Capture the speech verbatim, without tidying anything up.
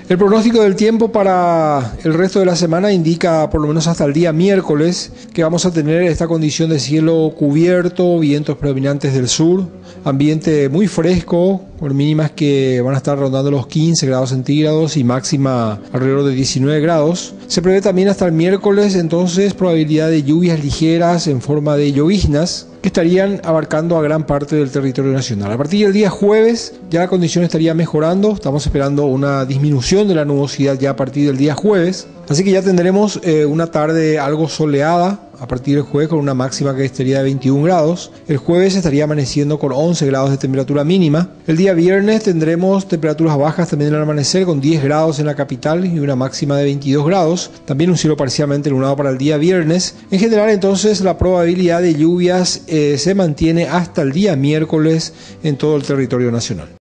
El pronóstico del tiempo para el resto de la semana indica, por lo menos hasta el día miércoles, que vamos a tener esta condición de cielo cubierto, vientos predominantes del sur, ambiente muy fresco, con mínimas que van a estar rondando los quince grados centígrados y máxima alrededor de diecinueve grados. Se prevé también hasta el miércoles entonces probabilidad de lluvias ligeras en forma de lloviznas que estarían abarcando a gran parte del territorio nacional. A partir del día jueves ya la condición estaría mejorando, estamos esperando una disminución de la nubosidad ya a partir del día jueves, así que ya tendremos eh, una tarde algo soleada a partir del jueves con una máxima que estaría de veintiún grados. El jueves estaría amaneciendo con once grados de temperatura mínima. El día viernes tendremos temperaturas bajas también en el amanecer con diez grados en la capital y una máxima de veintidós grados. También un cielo parcialmente nublado para el día viernes. En general entonces la probabilidad de lluvias eh, se mantiene hasta el día miércoles en todo el territorio nacional.